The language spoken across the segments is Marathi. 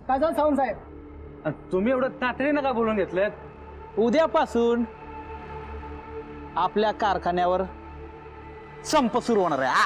काय झालं सावंत साहेब? तुम्ही एवढं तातडीनं का बोलून घेतलं? उद्यापासून आपल्या कारखान्यावर संप सुरू होणार आहे.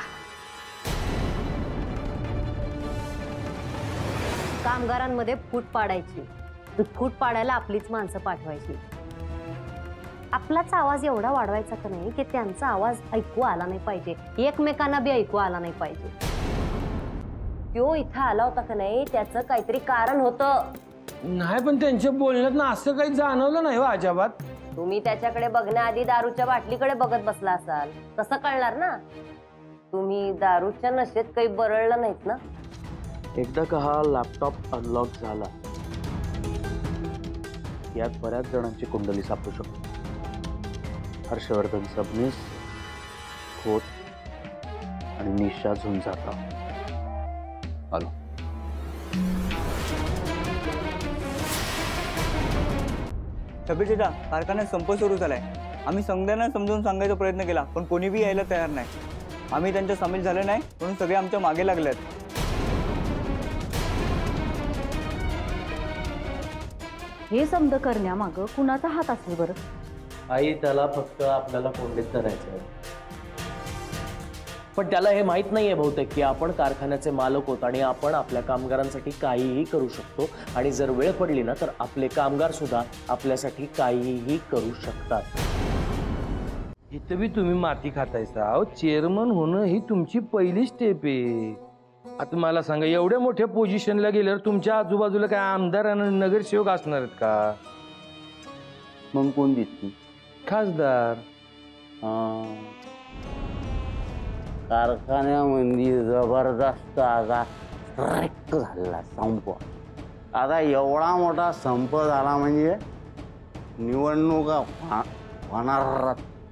कामगारांमध्ये फूट पाडायची, फूट पाडायला आपलीच माणसं पाठवायची. आपलाच आवाज एवढा वाढवायचा का नाही की त्यांचा आवाज ऐकू आला नाही पाहिजे, एकमेकांना बी ऐकू आला नाही पाहिजे. तो इथं आला होता का नाही त्याचं काहीतरी कारण होतं. नाही पण त्यांच्या बोलण्यात ना असं काही जाणवलं नाही हो अजिबात. तुम्ही त्याच्याकडे बघण्याआधी दारूच्या बाटलीकडे बघत बसला असाल, कसं कळणार ना? तुम्ही दारूच्या नशेत काही बरळलं नाहीत ना? एकदा का हा लॅपटॉप अनलॉक झाला यात बऱ्याच जणांची कुंडली सापडू शकतो. हर्षवर्धन सबनीस, खोत आणि निशा झुंजारराव. आलो. छबीचा कारखान्यात संप सुरू झालाय. आम्ही सगळ्यांना समजून सांगायचा प्रयत्न केला पण कोणी बी यायला तयार नाही. आम्ही त्यांच्या सामील झाले नाही म्हणून सगळे आमच्या मागे लागलेत. हे समज करण्यामागं कुणाचा हात असेल बरं? आई, त्याला फक्त आपल्याला कोंडीत धरायचं. पण त्याला हे माहित नाहीये बहुतेक की आपण कारखान्याचे मालक होत आणि आपण आपल्या कामगारांसाठी काहीही करू शकतो. आणि जर वेळ पडली ना तर आपले कामगार सुद्धा आपल्यासाठी काहीही करू शकतात. इथं बी तुम्ही माती खातायसा. अहो, चेअरमन होणं ही तुमची पहिली स्टेप आहे. आता मला सांगा, एवढ्या मोठ्या पोझिशनला गेल्यावर तुमच्या आजूबाजूला काय आमदार आणि नगरसेवक असणार आहेत का? मग कोण दिसती? खासदार. कारखान्यामध्ये जबरदस्त आता स्ट्राईक झाला संप. आता एवढा मोठा संप झाला म्हणजे निवडणुका होणार.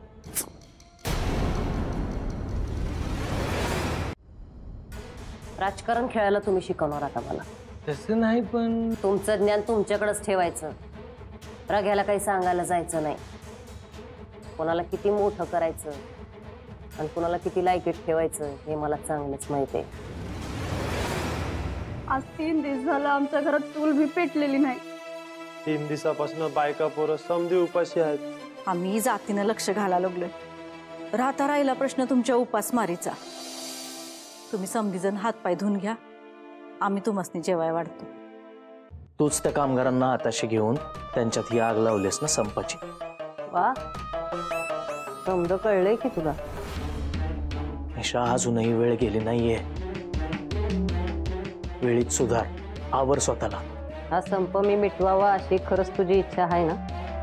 राजकारण खेळायला तुम्ही शिकवणार आता मला? तसं नाही, पण तुमचं ज्ञान तुमच्याकडेच ठेवायचं. रघ्याला काही सांगायला जायचं नाही. कोणाला किती मोठं करायचं आणि कोणाला किती लायकीत ठेवायचं हे मला चांगलंच माहिती आहे. आज 3 दिवस झालं आमच्या घरात चूल भी पेटलेली नाही. 3 दिवसापासून बायका पोरं समधी उपाशी आहेत. आम्ही जातीनं लक्ष घालायला लागलोय. राहता राहिला प्रश्न तुमच्या उपासमारीचा. तुम्ही समधीजण हातपाय धुवून घ्या, आम्ही तुम्हासनी जेवाय वाढतो. तूच त्या कामगारांना हाताशी घेऊन त्यांच्यात ही आग लावलीस ना संपाची. वा, समज कळलंय की तुला? निशा, अजूनही वेळ गेली नाहीये. वेळीत सुधार, आवर स्वतःला. हा संप मी मिटवावा अशी खरंच तुझी इच्छा आहे ना?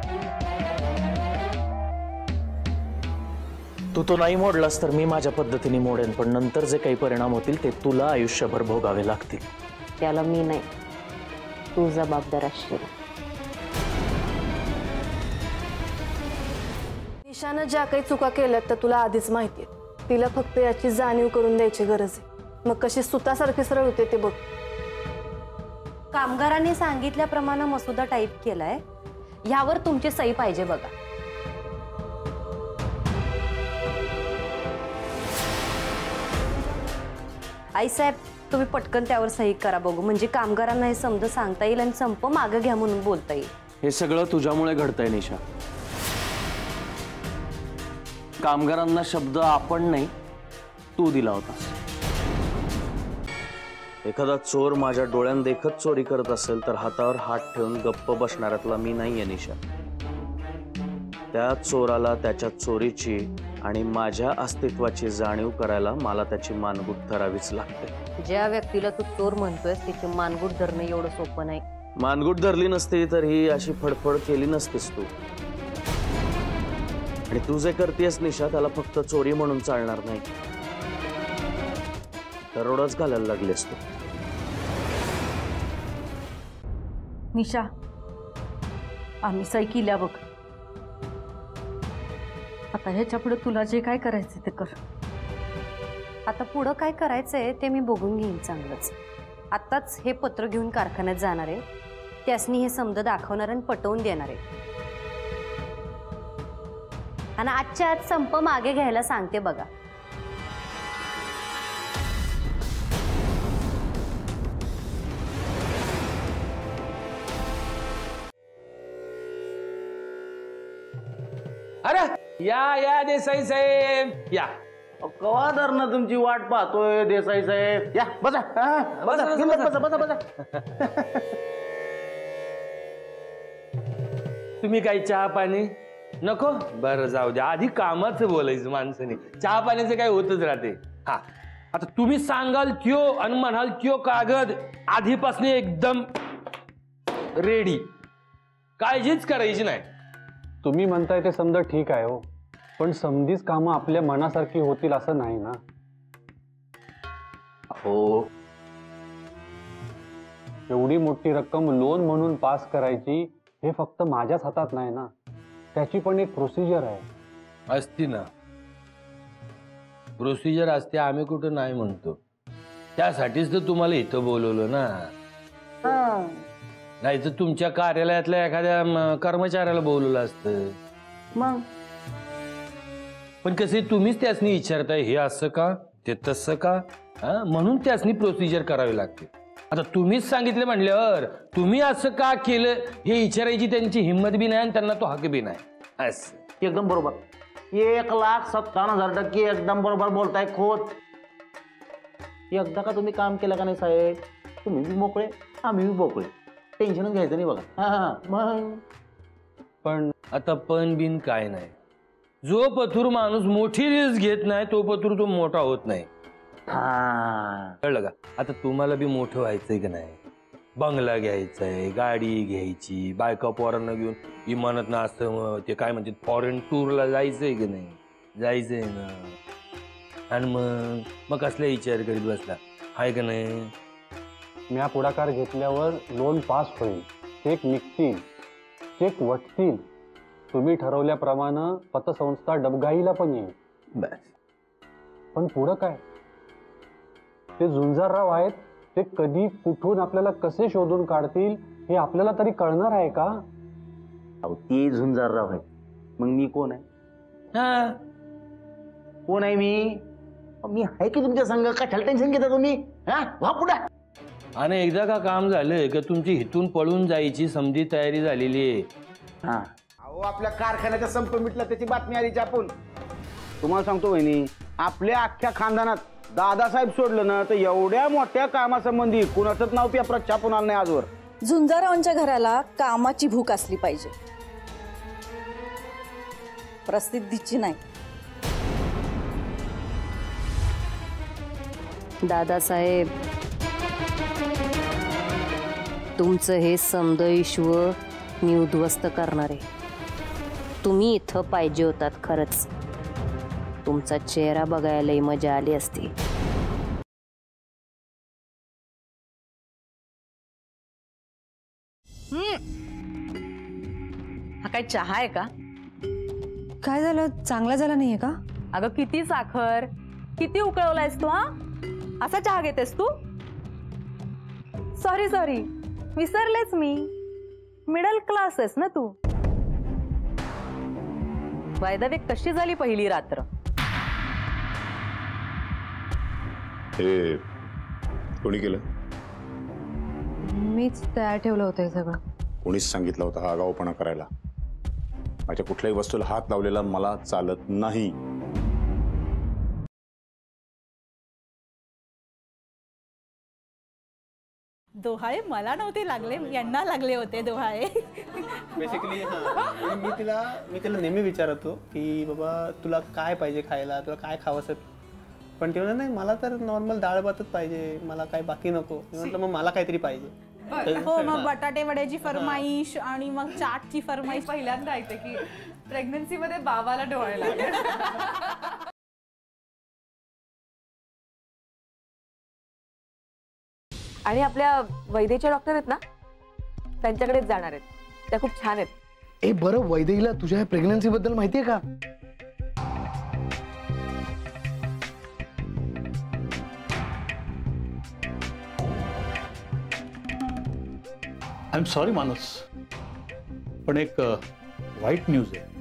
तू तो नाही मोडलास तर मी माझ्या पद्धतीने मोडेन, पण नंतर जे काही परिणाम होतील ते तुला आयुष्यभर भोगावे लागतील. त्याला मी नाही, तू जबाबदार असशील. निशानं ज्या काही चुका केल्यात तर तुला आधीच माहिती आहे. तिला फक्त याची जाणीव करून द्यायची गरज आहे. मग कशी सुतासारखी सरळ होते ते बघ. कामगारांनी सांगितल्याप्रमाणे मसुदा टाईप केलाय, ह्यावर तुमची सही पाहिजे बघा. आई साहेब, तुम्ही पटकन त्यावर सही करा बघू, म्हणजे कामगारांना हे समज सांगता येईल आणि संप मागे घ्या म्हणून बोलता येईल. हे सगळं तुझ्यामुळे घडतंय निशा. कामगारांना शब्द आपण नाही तू दिला होतास. एखादा चोर माझ्या डोळ्यात देखत चोरी करत असेल तर हातावर हात ठेवून गप्प बसणाऱ्यातला मी नाहीये निशा. त्या चोराला त्याच्या चोरीची आणि माझ्या अस्तित्वाची जाणीव करायला मला त्याची मानगूट धरावीच लागते. ज्या व्यक्तीला तू चोर म्हणतोयस त्याची मानगूट धरणं एवढं सोपं नाही. मानगूट धरली नसती तर ही अशी फडफड केली नसतीस तू. आणि तू जे करतेस निशा त्याला फक्त चोरी म्हणून चालणार नाही, दरोडाच घालायला लागलेस तू. निशा, आम्ही सही केल्या बघ. आता ह्याच्या पुढे तुला जे काय करायचं ते कर. आता पुढं काय करायचंय ते मी बघून घेईन चांगलंच. आत्ताच हे पत्र घेऊन कारखान्यात जाणार आहे, त्यासनी हे समज दाखवणार आणि पटवून देणार आहे. आणि आजच्या आज संप मागे घ्यायला सांगते बघा. अरे या देसाई साहेब या. कवा धरणं तुमची वाट पाहतोय देसाई साहेब. या बसा बसा बसा बसा. तुम्ही काही चहा पाणी नको? बरं जाऊ द्या, आधी कामाचं बोलायचं माणसाने, चहा पाण्याचं काय होतच राहते. हा आता तुम्ही सांगाल त्यो आणि म्हणाल त्यो कागद आधीपासून एकदम रेडी, काळजीच करायची नाही. तुम्ही म्हणताय ते समजा ठीक आहे हो, पण समधीच कामं आपल्या मनासारखी होतील असं नाही ना. हो, एवढी मोठी रक्कम लोन म्हणून पास करायची हे फक्त माझ्याच हातात नाही ना, त्याची पण एक प्रोसिजर आहे. असती ना प्रोसिजर असते, आम्ही कुठं नाही म्हणतो. त्यासाठीच तर तुम्हाला इथं बोलवलं ना. नाही तर तुमच्या कार्यालयातल्या एखाद्या कर्मचाऱ्याला बोलवलं असतं. मग पण कसे तुम्हीच त्यासनी विचारताय हे असं का ते तसं का, म्हणून त्यासनी प्रोसिजर करावी लागते. आता तुम्हीच सांगितलं म्हणल्यावर तुम्ही असं का केलं हे विचारायची त्यांची हिंमत बी नाही आणि त्यांना तो हक बी नाही. असं एकदम बरोबर. 1,57,000% एकदम बरोबर बोलताय खोत. एकदा का तुम्ही काम केलं का नाही साहेब, तुम्ही बी मोकळे आम्ही बी मोकळे, टेन्शनच घ्यायचं नाही बघा. मग पण आता पण बिन काय नाही. जो पथूर माणूस मोठी रिस्क घेत नाही तो पथूर तो मोठा होत नाही. कळलं का? आता तुम्हाला बी मोठं व्हायचंय का नाही, बंगला घ्यायचाय, गाडी घ्यायची, बायका पोरांना घेऊन इमानत ना असं ते काय म्हणतात फॉरेन टूरला जायचंय की नाही, जायचंय ना. आणि मग कसला विचार करीत बसला आहे का नाही. मी पुढाकार घेतल्यावर लोन पास होईल, चेक निघतील, चेक वटतील, तुम्ही ठरवल्याप्रमाणे पतसंस्था डबघाईला पण येईल. बस. पण पुढं काय, ते झुंजारराव आहेत, ते कधी कुठून आपल्याला कसे शोधून काढतील हे आपल्याला तरी कळणार आहे का? अहो ते झुंजारराव आहेत, मग मी कोण आहे? कोण आहे मी आहे की तुमच्या संघ. कशाला टेन्शन घेता तुम्ही? वा पुढे. आणि एकदा का काम झालं का तुमची हिथून पळून जायची समजी तयारी झालेली आहे. अहो आपल्या कारखान्याचा संप मिटला त्याची बातमी आली आपण. तुम्हाला सांगतो वहिनी, आपल्या अख्ख्या खानदानात दादासाहेब सोडलं ना तर एवढ्या मोठ्या कामासंबंधी कुणाचंच नाव पेपरात छापून आलं नाही आजवर. झुंजारावांच्या घराला कामाची भूक असली पाहिजे, प्रसिद्धीची नाही. दादासाहेब, तुमचं हे समद विश्व मी उद्ध्वस्त करणार आहे. तुम्ही इथं पाहिजे होतात खरंच. तुमचा चेहरा बघायलाही मजा आली असती. हा काय चहा आहे का? काय झालं, चांगला झाला नाहीये का? अगं किती साखर, किती उकळवलायस तू? असा चहा घेतेस तू? सॉरी सॉरी, विसरलेच मी. मिडल क्लास आहेस ना तू. बाय द वे, कशी झाली पहिली रात्र? हे कोणी केलं? मीच तयार ठेवलं होतं हे सगळं. कोणीच सांगितलं होतं हा आगाऊपणा करायला? माझ्या कुठल्याही वस्तूला हात लावलेला मला चालत नाही. दोहाळे मला नव्हते लागले, यांना लागले होते दोहाळे. बेसिकली मी तिला नेहमी विचारतो की बाबा तुला काय पाहिजे खायला, तुला काय खावंसं. पण ते म्हणत नाही, मला तर नॉर्मल डाळ भातच पाहिजे, मला काय बाकी नको. मी म्हटलं मग मला काहीतरी पाहिजे. हो, मग बटाटे वड्याची फरमाईश आणि मग चाटची फरमाईश. पहिल्यांदा ऐकते की प्रेग्नन्सी मध्ये बाबाला डोळे लागले. आणि आपल्या वैद्यच्या डॉक्टर आहेत ना, त्यांच्याकडेच जाणार आहेत. त्या खूप छान आहेत. ए बरं, वैदेहीला तुझ्या प्रेग्नन्सी बद्दल माहितीये का? आय एम सॉरी मानस, पण एक वाईट न्यूज आहे.